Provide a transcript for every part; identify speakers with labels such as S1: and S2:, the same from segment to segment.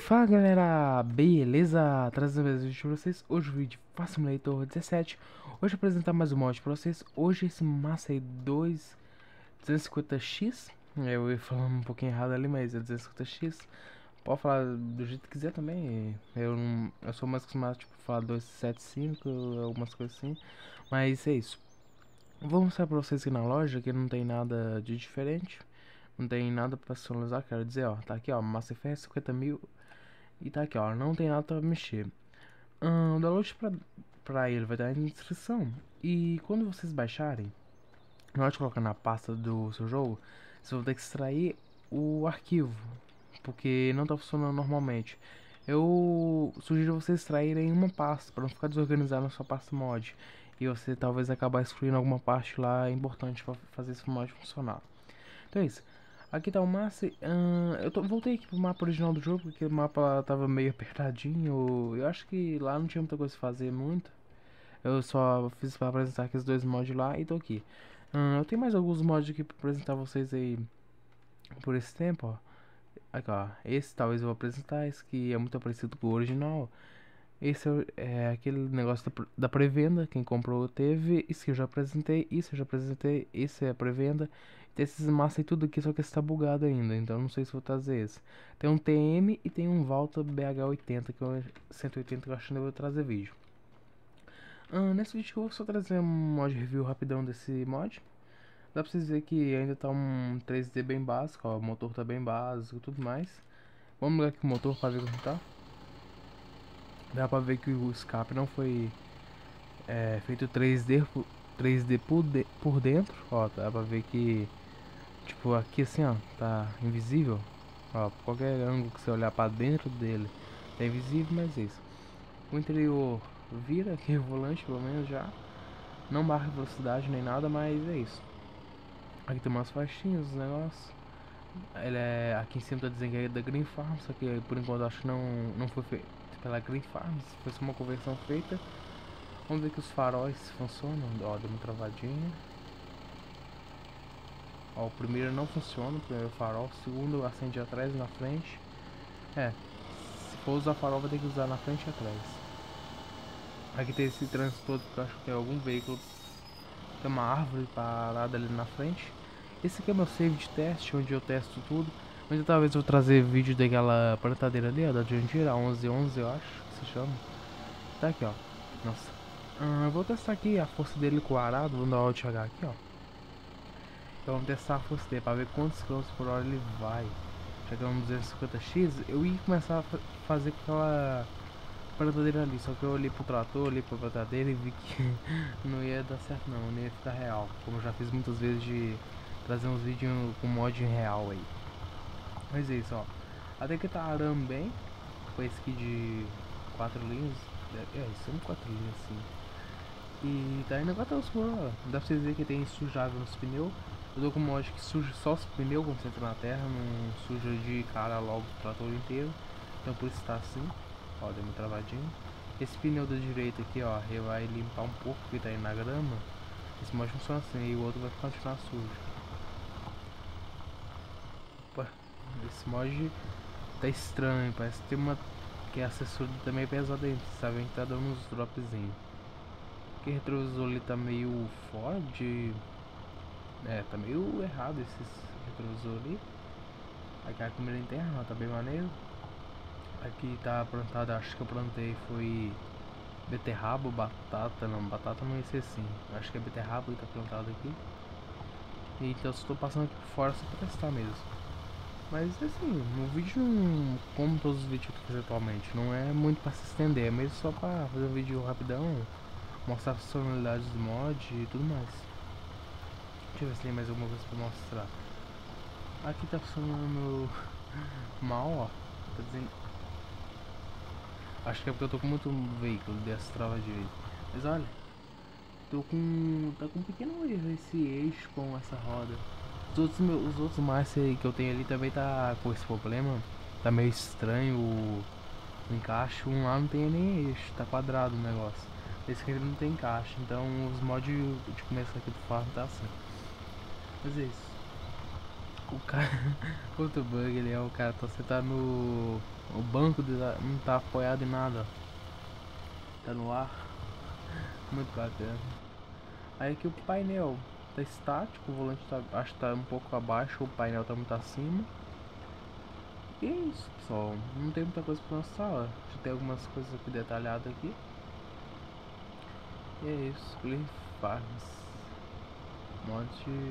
S1: Fala galera, beleza? Trazendo mais um vídeo pra vocês. Hoje o vídeo Farm Simulator 17. Hoje eu vou apresentar mais um mod pra vocês. Hoje esse massa aí 250x. Eu ia falando um pouquinho errado ali, mas é 250x. Pode falar do jeito que quiser também. Eu sou mais acostumado tipo, a falar 275, algumas coisas assim. Mas é isso. Vou mostrar pra vocês aqui na loja que não tem nada de diferente. Não tem nada pra personalizar, quero dizer, ó. Tá aqui, ó, Mass Effect 50.000. E tá aqui, ó, não tem nada pra mexer. O download pra ele vai estar na descrição. E quando vocês baixarem, na hora de colocar na pasta do seu jogo, vocês vão ter que extrair o arquivo, porque não tá funcionando normalmente. Eu sugiro vocês extraírem uma pasta, para não ficar desorganizado na sua pasta mod. E você talvez acabar excluindo alguma parte lá importante para fazer esse mod funcionar. Então é isso. Aqui tá o mapa. Voltei aqui pro mapa original do jogo, porque o mapa tava meio apertadinho. Eu acho que lá não tinha muita coisa a fazer muito. Eu só fiz pra apresentar aqueles dois mods lá e tô aqui. Eu tenho mais alguns mods aqui pra apresentar vocês aí por esse tempo, ó. Aqui, ó. Esse talvez eu vou apresentar, esse que é muito parecido com o original. Esse é aquele negócio da pré-venda. Quem comprou teve. Isso que eu já apresentei. Isso eu já apresentei. Esse é a pré-venda. Tem esses massa e tudo aqui, só que esse tá bugado ainda. Então não sei se vou trazer esse. Tem um TM e tem um Volta BH80 que eu, 180 que eu acho que eu vou trazer vídeo. Nesse vídeo eu vou só trazer um mod review rapidão desse mod. Dá pra vocês verem que ainda tá um 3D bem básico, ó, o motor tá bem básico e tudo mais. Vamos ligar aqui o motor pra ver como tá. Dá pra ver que o escape não foi feito 3D por dentro. Ó, dá pra ver que, tipo, aqui assim, ó, tá invisível. Ó, qualquer ângulo que você olhar pra dentro dele tá invisível, mas é isso. O interior vira aqui o volante, pelo menos já. Não marca velocidade nem nada, mas é isso. Aqui tem umas faixinhas, os negócios. Ele é, aqui em cima tá dizendo que é da Green Farm, só que por enquanto acho que não foi feito pela Green Farm, foi só uma conversão feita. Vamos ver que os faróis funcionam. Ó, deu uma travadinha. Ó, o primeiro não funciona, o primeiro farol. O segundo acende atrás e na frente. Se for usar farol vai ter que usar na frente e atrás. Aqui tem esse trânsito todo que eu acho que é algum veículo. Tem uma árvore parada ali na frente. Esse aqui é meu save de teste, onde eu testo tudo. Mas talvez eu vou trazer vídeo daquela plantadeira ali, ó, da John Deere, a 1111 eu acho que se chama. Tá aqui, ó. Nossa. Eu vou testar aqui a força dele com o arado, vou dar Alt H aqui, ó. Então vamos testar a força dele pra ver quantos km por hora ele vai. Chegando no 250x, eu ia começar a fazer com aquela plantadeira ali, só que eu olhei pro trator, olhei pra plantadeira e vi que não ia dar certo não ia ficar real. Como eu já fiz muitas vezes de trazer uns vídeos com mod em real aí. Mas é isso, ó. Até que tá arando bem, com esse aqui de 4 linhas. Isso é 4 linhas assim. E tá indo 4 por hora. Dá pra vocês verem que tem sujável nos pneus. Eu tô com um mod que suja só os pneus quando você entra na terra, não suja de cara logo o trator inteiro. Então por isso tá assim. Ó, deu uma travadinha. Esse pneu da direita aqui, ó, ele vai limpar um pouco porque tá indo na grama. Esse mod funciona assim e o outro vai continuar sujo. Opa, esse mod tá estranho, parece que tem uma que é acessório também pesado aí, vocês sabem que tá dando uns dropzinhos. Que retrovisor ali tá meio fora de... tá meio errado esses retrovisor ali. Aqui a câmera interna, ó, tá bem maneiro. Aqui tá plantado, acho que eu plantei foi beterraba ou batata, não, batata não ia ser assim. Acho que é beterraba que tá plantado aqui. Então eu estou passando aqui por fora só pra testar mesmo. Mas assim, o vídeo não, como todos os vídeos que eu fiz atualmente, não é muito pra se estender, é mesmo só pra fazer um vídeo rapidão, mostrar as funcionalidades do mod e tudo mais. Deixa eu ver se tem mais alguma coisa pra mostrar. Aqui tá funcionando mal, ó. Tá dizendo... Acho que é porque eu tô com muito veículo dessa trava direita. Mas olha, tô com... tá com um pequeno erro esse eixo com essa roda. Os outros Marcy que eu tenho ali também tá com esse problema. Tá meio estranho o encaixe. Um lá não tem nem eixo, tá quadrado o negócio. Esse aqui não tem encaixe, então os mods de começo aqui do farm tá assim. Mas é isso. O cara... Outro bug, ele é o cara tá sentado no banco não tá apoiado em nada. Tá no ar. Muito bacana. Aí aqui o painel tá estático, o volante tá, acho que tá um pouco abaixo, o painel tá muito acima. E é isso, pessoal. Não tem muita coisa pra mostrar. Já tem algumas coisas aqui detalhadas aqui. E é isso, Cliff Farms. Mod.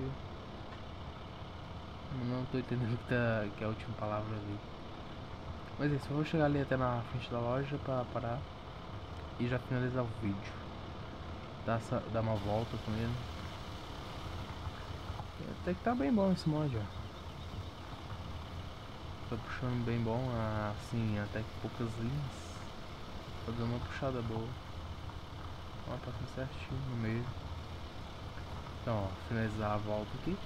S1: Não tô entendendo o que é a última palavra ali. Mas é isso, eu vou chegar ali até na frente da loja pra parar e já finalizar o vídeo. Dar uma volta com ele. Até que tá bem bom esse mod, ó. Tá puxando bem bom, assim, até que poucas linhas. Tá dando uma puxada boa. Ó, passando certinho no meio. Então, ó, finalizar a volta aqui.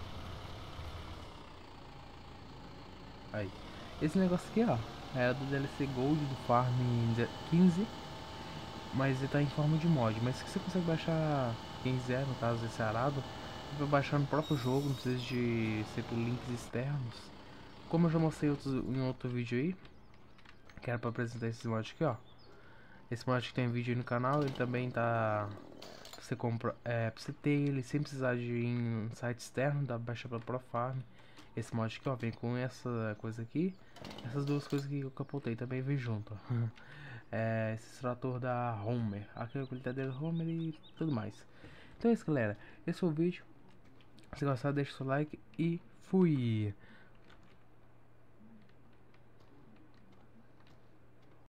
S1: Aí. Esse negócio aqui, ó, é do DLC Gold do Farm 15. Mas ele tá em forma de mod. Mas se você consegue baixar, quem quiser, no caso esse arado, vai baixar no próprio jogo, não precisa de ser por links externos. Como eu já mostrei em outro vídeo aí, que era pra apresentar esse mod aqui, ó. Esse mod que tem vídeo aí no canal, ele também tá... Você compra, pra você ter ele sem precisar de ir em um site externo, dá pra baixar pela ProFarm. Esse mod aqui, ó, vem com essa coisa aqui. Essas duas coisas que eu capotei também vem junto, ó. Esse extrator da Homer, aquele colheitadeira Homer e tudo mais. Então é isso, galera. Esse foi o vídeo. Se gostar, deixa o seu like e fui!